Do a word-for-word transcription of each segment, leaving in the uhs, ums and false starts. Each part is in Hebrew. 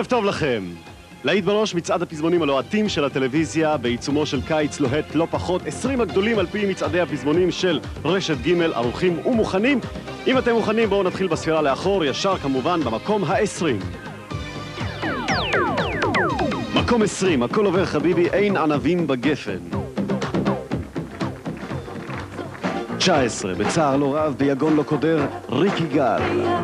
ערב טוב לכם. להיט בראש מצעד הפזמונים הלוהטים של הטלוויזיה בעיצומו של קיץ לוהט לא פחות. עשרים הגדולים על פי מצעדי הפזמונים של רשת ג' ערוכים ומוכנים. אם אתם מוכנים בואו נתחיל בספירה לאחור, ישר כמובן במקום העשרים. מקום עשרים, הכל עובר חביבי, אין ענבים בגפן. תשע עשרה, בצער לא רב, ביגון לא קודר, ריק יגאל.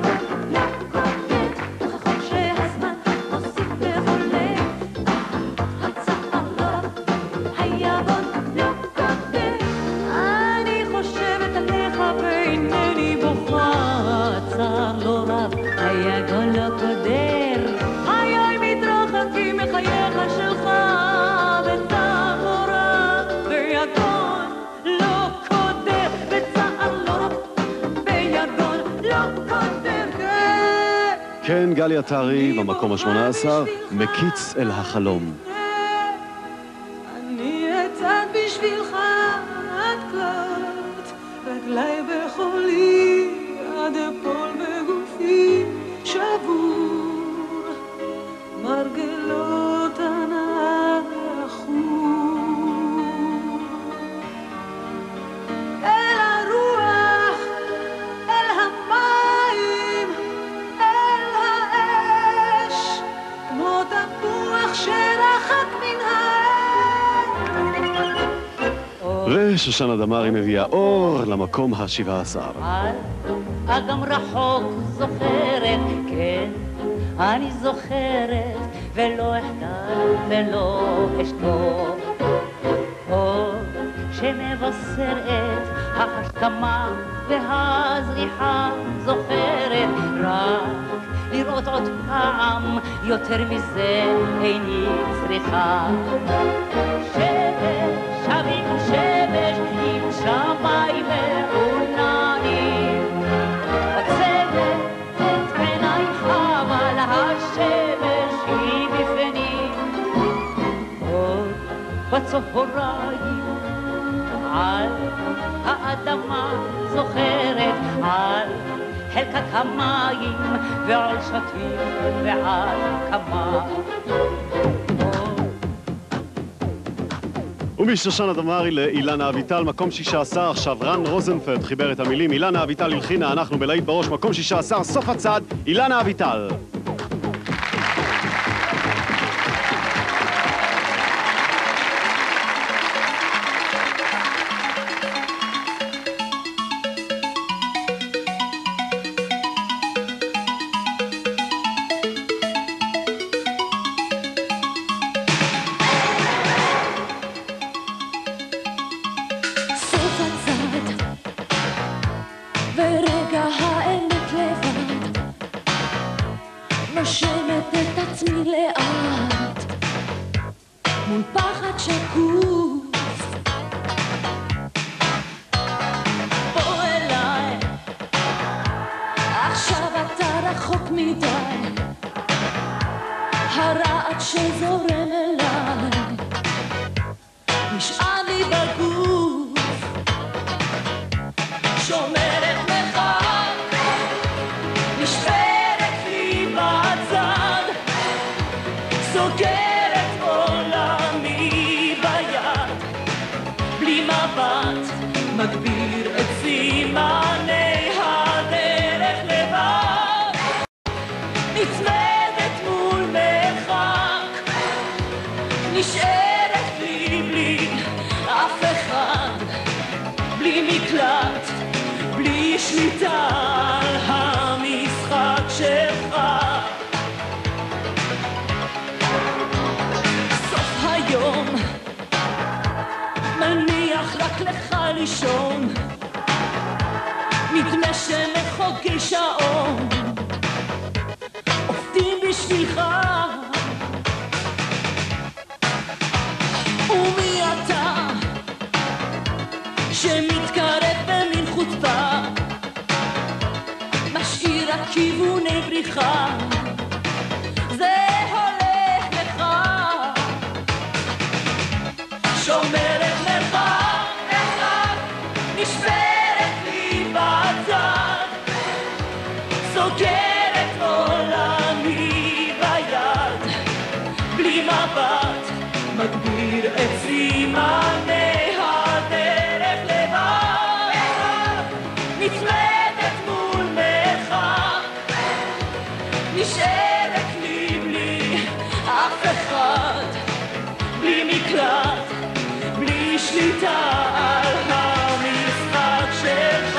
כן, גלי עטרי במקום ה-שמונה עשר, מקיץ אל החלום. אני אצעד בשבילך עד כלות, רגלי בחולי עד אפול בגופי שבור, מרגלות הנחו אל הרוח, אל המים, אל האש, כמו תפוח שרחק מן האש. ושושנה דמארי מביאה אור למקום ה-שבע עשר. על אגם רחוק זוכרת, כן, אני זוכרת, ולא אחדל ולא אשתוק. אור שמבשר את ההשכמה והזריחה, זוכרת רק לראות עוד פעם, יותר מזה איני צריכה. שמש, שביט שמש, עם שמיים מעוננים, עוצמת את עיניי, אבל השמש היא בפנים. עוד בצהריים על האדמה זוכרת, על חלקת המים ועל שתים ועל כמה. ומשושנה דמארי לאילנה אביטל, מקום שישה עשר. עכשיו רן רוזנפלד חיבר את המילים, אילנה אביטל הלחינה, אנחנו בלהיט בראש, מקום שישה עשר, סוף הצעד, אילנה אביטל. ורגע האמת לבד, נושמת את עצמי לאט מול פחד שקוף. בוא אליי, עכשיו אתה רחוק מדי, הרעד שזורם אליי נשאר לי בגוף, שומרת מחק, נשברת לי בצד, סוגרת עולמי ביד, בלי מבט מגביר את סימני הדרך לבד, נצמדת מול מרחק, נשארת לי בלי אף אחד, בלי מקלט, בלי שליטה על המשחק שלך. סוף היום מניח רק לך לישון, נדמה שמחוגי שעון עובדים בשבילך. ומי אתה שמתקרב במין חוצפה, משאיר הכיווני בריחה, זה הולך לך, שומרת מרחק, מרחק, נשברת לי בצד, סוגרת עולמי ביד, מבט מגביר את סימני הדרך לבד נצמדת מול מרחק נשארת לי בלי אף אחד בלי מקלט בלי שליטה על המשחק שלך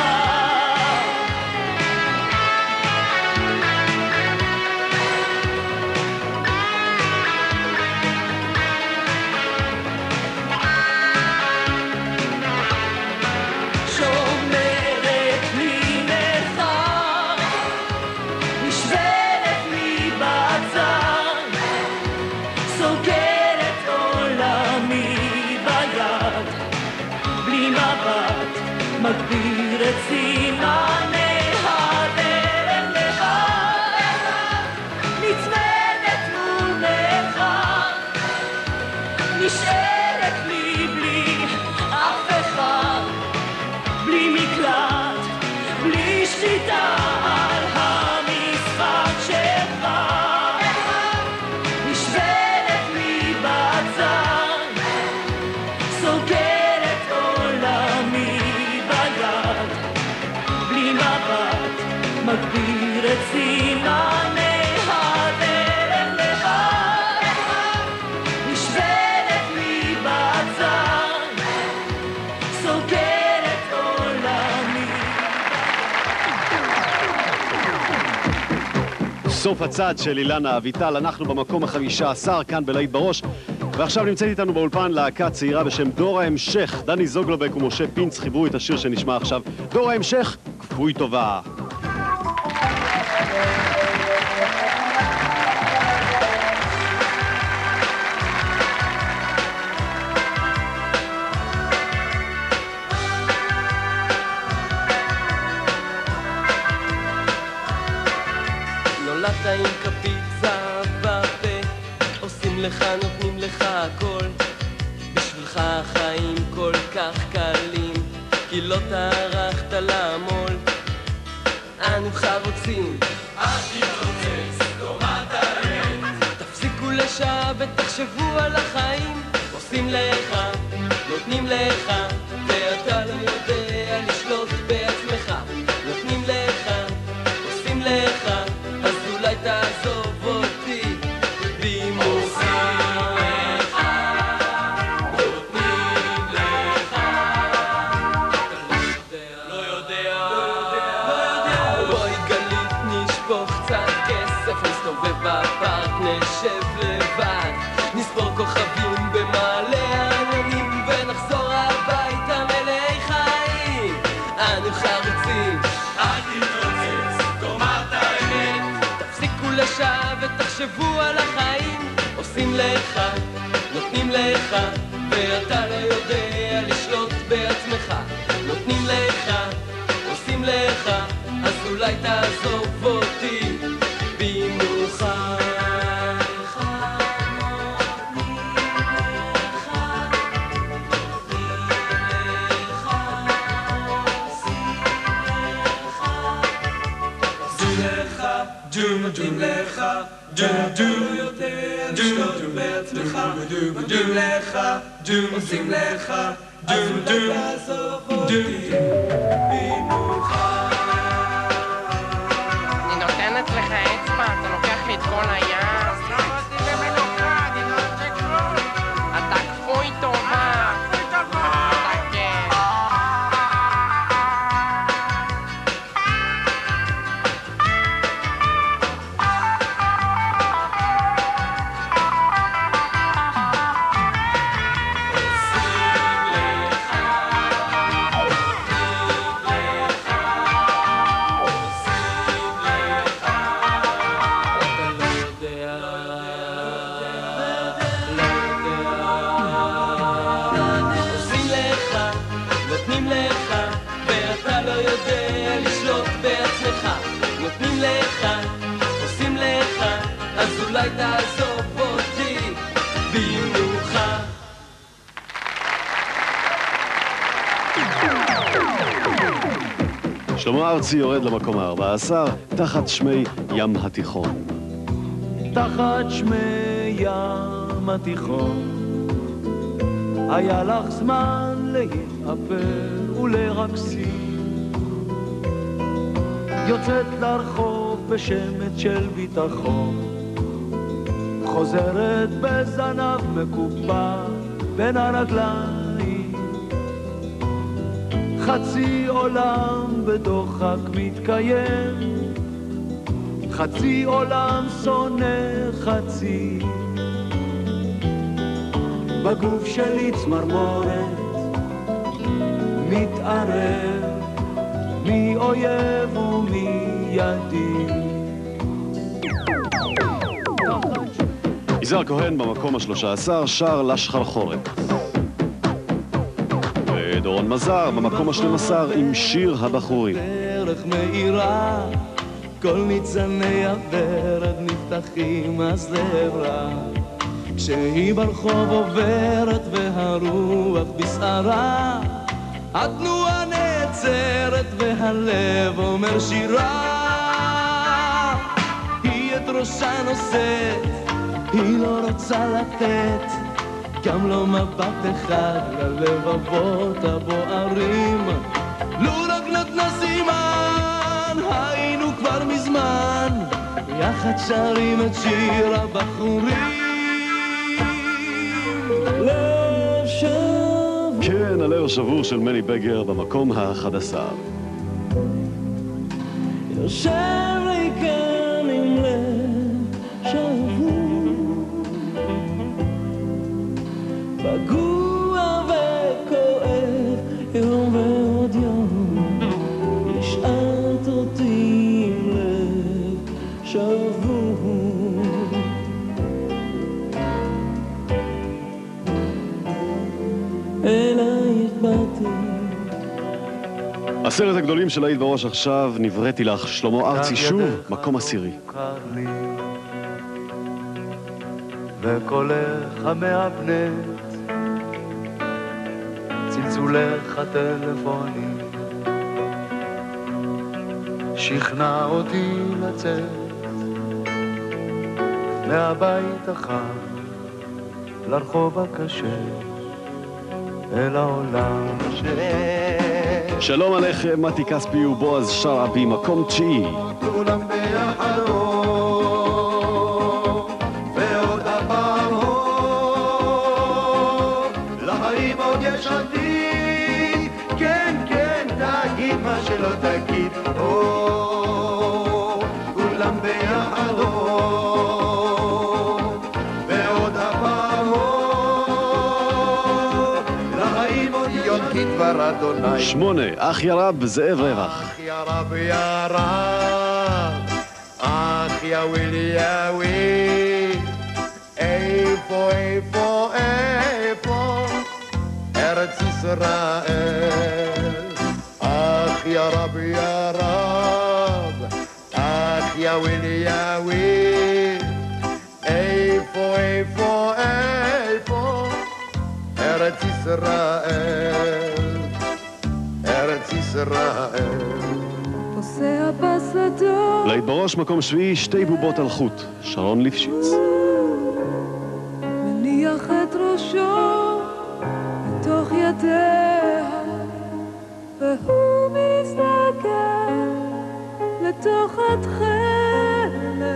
מגביר את סימני הדרך לבד נצמדת מול מרחק נשארת לי בלי אף אחד בלי מקלט בלי שליטה על המשחק שלך נשברת לי בצד סוגרת עולמי מגביר את סימני הדרך לבד נשברת לי בצד סוגרת עולמי סוף הצד של אילנה אביטל, אנחנו במקום החמישה עשר כאן בלהיט בראש ועכשיו נמצאת איתנו באולפן להקה צעירה בשם דור ההמשך. דני זוגלובק ומשה פינץ חיברו את השיר שנשמע עכשיו. דור ההמשך, כפוי טובה. נולדת עם קפיצה בפה, עושים לך, נותנים לך הכל. בשבילך החיים כל כך קלים, כי לא טרחת לעמול. אנו חרוצים, אל תתרוצץ, תאמר את האמת. תפסיקו לשעבד, תחשבו על החיים. עושים לך, נותנים לך, ואתה לא יודע לשלוט בעצמך. נותנים לך, עושים לך, אז אולי תעזוב אותי. ואם עושים לך, נותנים לך, אתה לא יודע, לא יודע. בואי גלית נשפוך קצת כסף, נסתובב בפארק, נשב לבד, נספור כוכבים במעלה העננים, ונחזור הביתה מלאי חיים. אנו חרוצים, אל תתרוצץ, תאמר את האמת. תפסיקו לשעבד, תחשבו על החיים. עושים לך, נותנים לך, ואתה לא יודע לשלוט בעצמך. נותנים לך, עושים לך, אז אולי תעזוב אותי. במאוחר נותנים לך, דו דו יותר לשלוט בעצמך. נותנים לך, עושים לך, דו דו תעזוב אותי. במאוחר אני נותנת לך אצבע, אתה לוקח לי את כל היד. למה אותי במנוחה? אני לא רוצה כלום. אתה כפוי טובה. כפוי טובה. אתה כן. אולי תעזוב אותי במאוחר. שלמה ארצי יורד למקום ה-ארבע עשר תחת שמי ים התיכון. תחת שמי ים מתיכון, היה לך זמן להתאפר ולרקסים, יוצאת לרחוב בשמץ של ביטחון, חוזרת בזנב מקופע בין הרגליים, חצי עולם בדוחק מתקיים, חצי עולם שונא חצי, בגוף שלי צמרמורת מתערב, מי אויב ומי ידיד. יזהר כהן במקום השלושה עשר שר לשחרחורת, ודורון מזר במקום השנים עשר עם שיר הבחורים. דרך מאירה, כל ניצני הוורד נפתחים הזברה, כשהיא ברחוב עוברת והרוח בסערה, התנועה נעצרת והלב אומר שירה, היא את ראשה נושאת, היא לא רוצה לתת גם לא מבט אחד ללבבות הבוערים, לו רק נתנה סימן היינו כבר מזמן יחד שרים את שיר הבחורים. לב שבור, כן, הלב השבור של מני בגר במקום ה-אחד עשר. יושב לי כאן עם לב שבור, פגוע וכואב יום ועוד יום, השארת אותי עם לב שבור. אלייך באתי, עשרת הגדולים של להיט בראש עכשיו, נבראתי לך, שלמה ארצי שוב, מקום עשירי. וקולך המאבנת, צלצולך הטלפוני, שכנע אותי לצאת מהבית החם לרחוב הקשה אל העולם ש... שלום עליכם, מתי כספי ובועז שרעבי, מקום תשיעי. כולם ביחד ועוד הפעם לחיים עוד יש עתיד, כן כן תגיד מה שלא תגיד, כולם ביחד ועוד הפעם לחיים עוד יש עתיד. דבר אדוני שמונה, אח ירב, זאב רווח. אח יא רב יא רב, אח יא ווילי יא וויל, איפה איפה איפה ארץ ישראל. אח יא רב יא רב, אח יא ווילי יא וויל, איפה איפה איפה ארץ ישראל, ארץ ישראל. עושה הפסדור להיט בראש, מקום שביעי, שתי בובות על חוט, שרון ליפשיץ. מניח את ראשו בתוך ידיה, והוא מסתכל לתוך התכלת,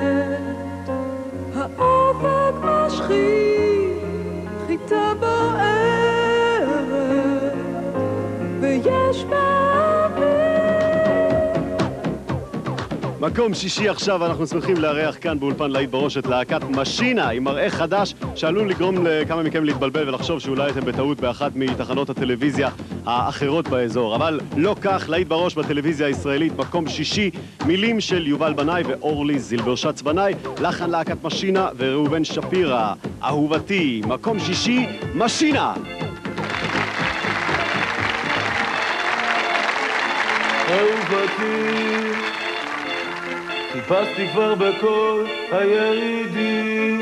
האופק משחית חיטה בוערת, ויש באוויר. מקום שישי עכשיו, אנחנו שמחים לארח כאן באולפן להיט בראש את להקת משינה עם מראה חדש שעלול לגרום לכמה מכם להתבלבל ולחשוב שאולי אתם בטעות באחת מתחנות הטלוויזיה האחרות באזור, אבל לא כך. להיט בראש בטלוויזיה הישראלית, מקום שישי, מילים של יובל בנאי ואורלי זילברשץ בנאי, לחן להקת משינה וראובן שפירא. אהובתי, מקום שישי, משינה. אהובתי, חיפשתי כבר בכל הירידים,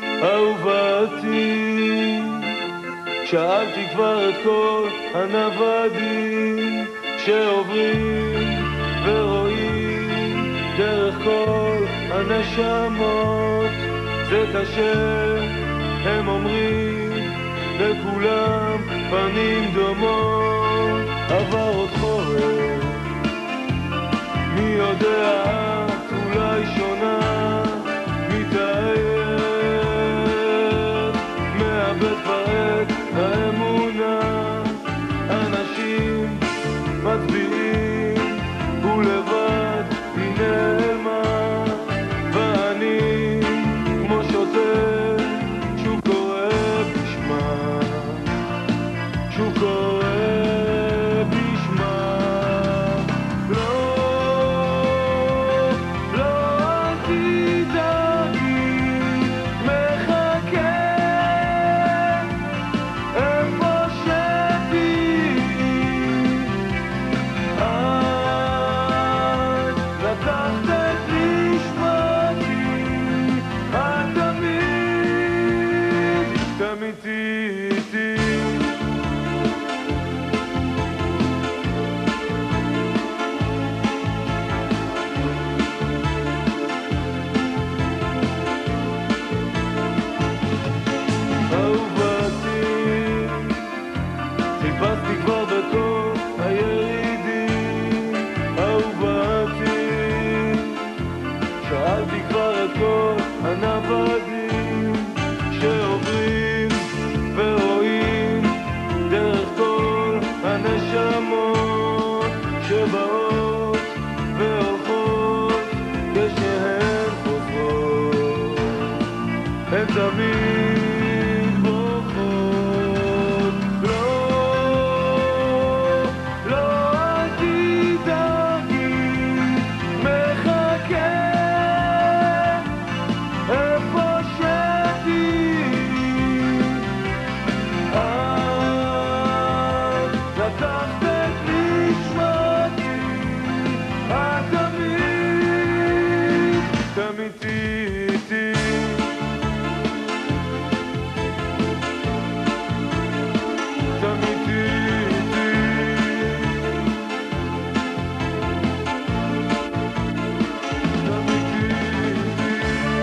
אהובתי, שאלתי כבר את כל הנוודים שעוברים ורואים דרך כל הנשמות. זה קשה הם אומרים לכולם פנים דומות, עבר עוד חורף, מי יודע את אולי שונה, מתאהב, מאבד כבר את האמונה, אנשים מצביעים ולבד היא נעלמה, ואני כמו שוטר שוב קורא בשמה, שוב קורא בשמה. לא, לא אל תדאגי, מחכה איפה שתהיי, את לקחת את נשמתי, את תמיד, תמיד תהיי איתי. אהובתי, חיפשתי כבר בכל הירידים, אהובתי, שאלתי כבר את כל הנוודים שעוברים ורואים דרך כל הנשמות שבאות והולכות כשהן חוזרות, הן תמיד בוכות. לא, לא אל תדאגי, מחכה איפה שתהיי, את לקחת את נשמתי, את תמיד, תמיד תהיי איתי. תמיד תהיי איתי. תמיד תהיי איתי.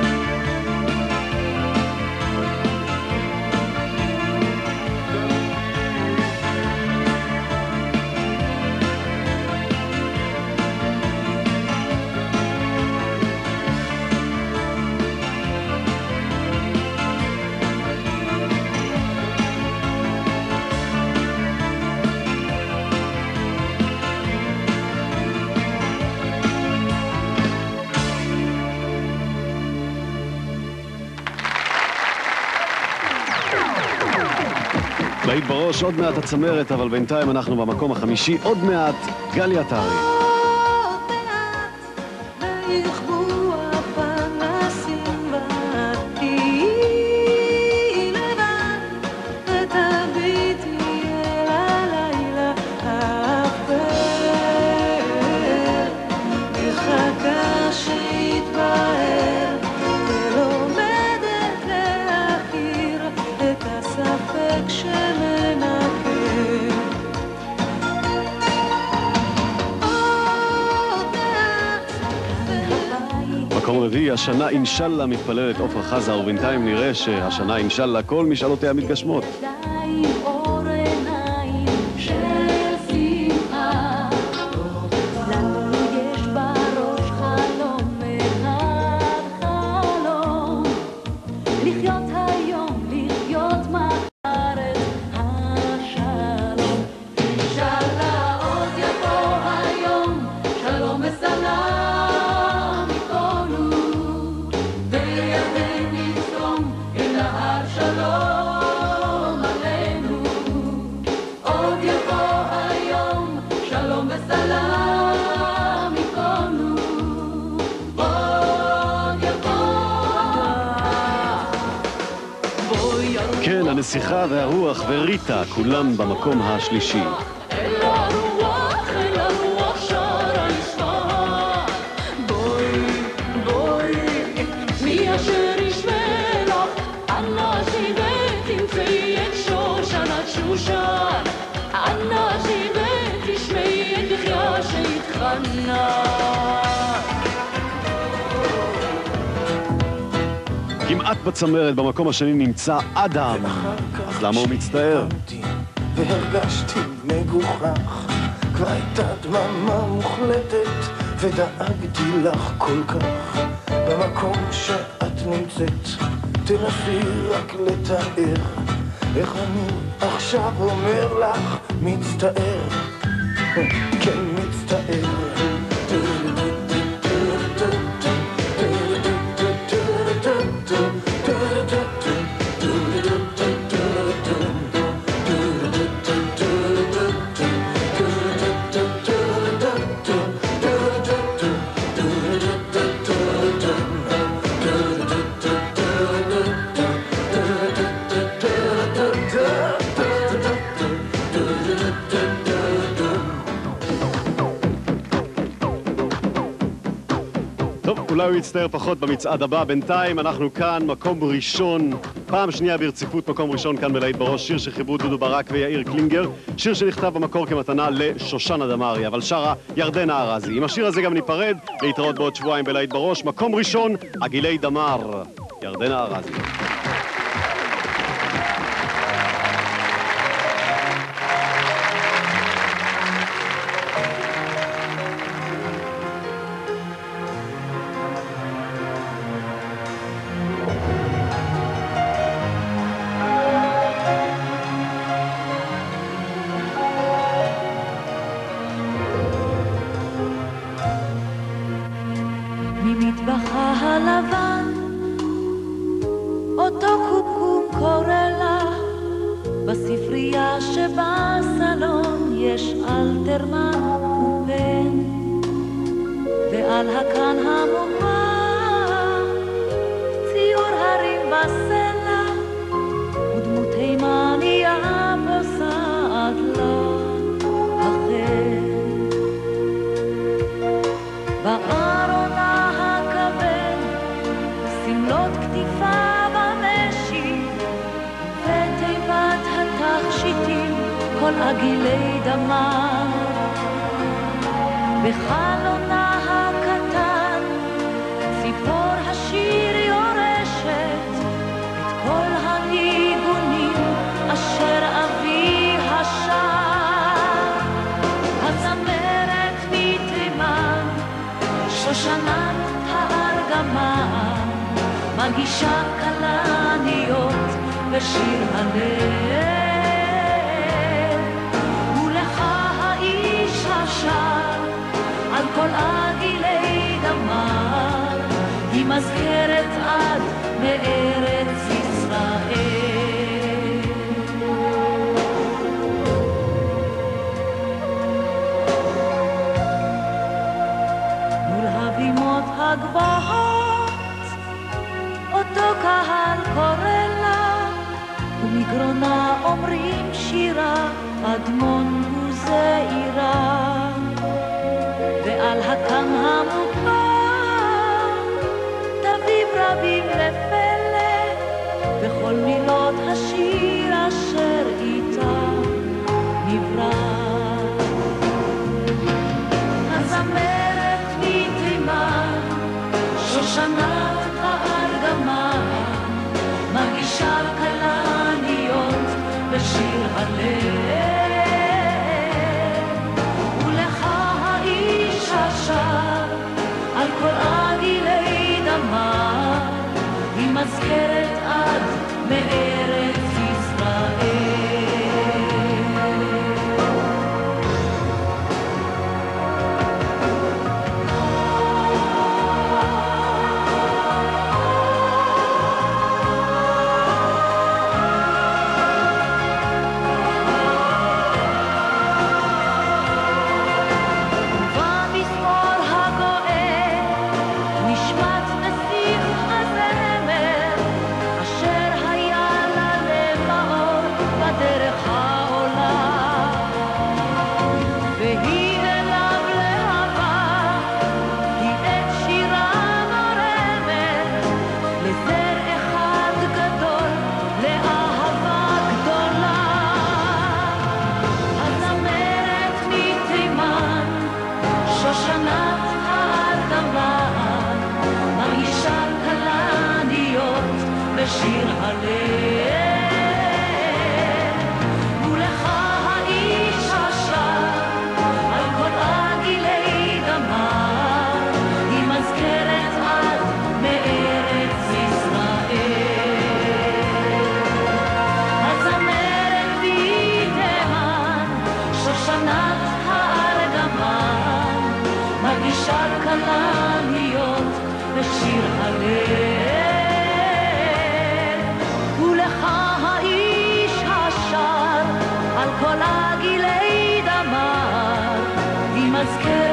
להיט בראש, עוד מעט הצמרת, אבל בינתיים אנחנו במקום החמישי, עוד מעט גלי עטרי. עוד מעט ויכבו הפנסים ותהיי לבד ותביטי אל הלילה האפל, מחכה שיתבהר ולומדת להכיר את הספק שמנקר. מקום רביעי, השנה אינשאללה, מתפללת עופרה חזה, ובינתיים נראה שהשנה אינשאללה כל משאלותיה מתגשמות. ידיים, אור עיניים של שמחה, לנו יש בראש חלום אחד, חלום לחיות היום, לחיות מחר את השלום. אינשאללה עוד יבוא היום, שלום וסלאם ייכונו, וירדן יצום אל נהר שלום עלינו. עוד יבוא היום, שלום וסלאם ייכונו, עוד יבוא. כן, הנסיכה והרוח וריטה, כולם במקום השלישי. אל הרוח, אל הרוח שרה ישמע, בואי, בואי, מי אשר ישמע לך, אנא שתמצאי את שושנת שושן, אנא שתשמעי את יחיה שהתחנן. כמעט בצמרת, במקום השני נמצא אדם. אז למה הוא מצטער? והרגשתי מגוחך, כבר הייתה דממה מוחלטת, ודאגתי לך כל כך. במקום שאת נמצאת, תנסי רק לתאר איך אני עכשיו אומר לך מצטער, כן מצטער. אולי הוא יצטער פחות במצעד הבא. בינתיים אנחנו כאן, מקום ראשון, פעם שנייה ברציפות מקום ראשון כאן בלהיט בראש, שיר שחיברו דודו ברק ויאיר קלינגר, שיר שנכתב במקור כמתנה לשושנה דמארי, אבל שרה ירדנה ארזי. עם השיר הזה גם ניפרד, להתראות בעוד שבועיים בלהיט בראש, מקום ראשון, עגילי דמר, ירדנה ארזי. ממטבחה הלבן אותו קוקום קורא לה, בספרייה שבסלון יש אלתרמן ובן, ועל הקן המוגבר ציור הרים בסלע, ודמות תימניה פוסעת לה החל. בארונה הכבד סמלות כתיפה במשי, ותיבת התכשיטים כל עגילי דמר. בחלונה הקטן ציפור השיר יורשת את כל הניגונים אשר אבי השר. הזמרת מתימן שושנת הארגמן מגישה כלניות בשיר הלב, ולך האיש השר על כל עגילי דמר, היא מזכרת עד מארץ ישראל. מול הבימות הגבוהות אותו קהל קורא לה, ומגרונה אומרים שירה אדמון וזעירה, ועל הקם המוגבר תביב רבים לפלא בכל מילות השיר אשר איתה נברא. הזמרת מתימן שושנת הארגמן מגישה כלניות בשיר הלב, ולך האיש השר על כל עגילי דמר, היא מזכרת עד מארץ ישראל. מזכרת